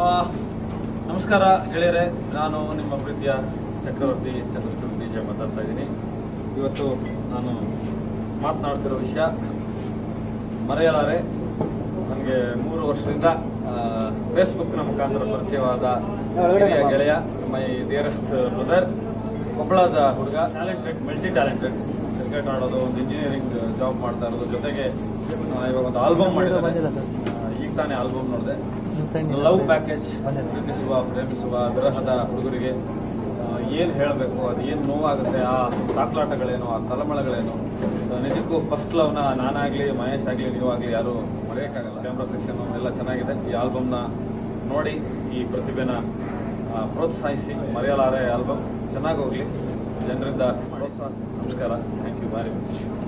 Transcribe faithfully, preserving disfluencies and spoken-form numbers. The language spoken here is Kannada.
ನಮಸ್ಕಾರ ಗೆಳೆಯರೆ, ನಾನು ನಿಮ್ಮ ಪ್ರೀತಿಯ ಚಕ್ರವರ್ತಿ ಚಂದ್ರಚೂಡ್ ಡಿ ಜೆ ಮಾತಾಡ್ತಾ ಇದ್ದೀನಿ. ಇವತ್ತು ನಾನು ಮಾತನಾಡ್ತಿರೋ ವಿಷಯ ಮರೆಯಲಾರೆ. ನನಗೆ ಮೂರು ವರ್ಷದಿಂದ ಫೇಸ್ಬುಕ್ನ ಮುಖಾಂತರ ಪರಿಚಯವಾದ ಹಿರಿಯ ಗೆಳೆಯ, ಮೈ ಡಿಯರೆಸ್ಟ್ ಬ್ರದರ್, ಕೊಪ್ಪಳದ ಹುಡುಗ, ಟ್ಯಾಲೆಂಟೆಡ್, ಮಲ್ಟಿ ಟ್ಯಾಲೆಂಟೆಡ್, ಕ್ರಿಕೆಟ್ ಆಡೋದು, ಒಂದು ಇಂಜಿನಿಯರಿಂಗ್ ಜಾಬ್ ಮಾಡ್ತಾ ಇರೋದು, ಜೊತೆಗೆ ಇವಾಗ ಒಂದು ಆಲ್ಬಮ್ ಮಾಡಿದ್ದಾರೆ. ಈಗ ತಾನೇ ಆಲ್ಬಮ್ ನೋಡಿದೆ. ಲವ್ ಪ್ಯಾಕೇಜ್, ಪ್ರೀತಿಸುವ ಪ್ರೇಮಿಸುವ ವಿರಹದ ಹುಡುಗರಿಗೆ ಏನು ಹೇಳಬೇಕು, ಅದು ಏನು ನೋವಾಗುತ್ತೆ, ಆ ತಾಕ್ಲಾಟಗಳೇನು, ಆ ತಳಮಳಗಳೇನು, ನಿಜಕ್ಕೂ ಫಸ್ಟ್ ಲವ್ನ ನಾನಾಗಲಿ ಮಹೇಶ್ ಆಗಲಿ ನೀವಾಗಲಿ ಯಾರು ಮರೆಯೋಕ್ಕಾಗಲ್ಲ. ಕ್ಯಾಮ್ರಾ ಸೆಕ್ಷನ್ ಎಲ್ಲ ಚೆನ್ನಾಗಿದೆ. ಈ ಆಲ್ಬಮ್ನ ನೋಡಿ ಈ ಪ್ರತಿಭೆನ ಪ್ರೋತ್ಸಾಹಿಸಿ. ಮರೆಯಲಾರೆ ಆಲ್ಬಮ್ ಚೆನ್ನಾಗಿ ಹೋಗಲಿ, ಜನರಿಂದ ಪ್ರೋತ್ಸಾಹ. ನಮಸ್ಕಾರ, ಥ್ಯಾಂಕ್ ಯು ವೆರಿ ಮಚ್.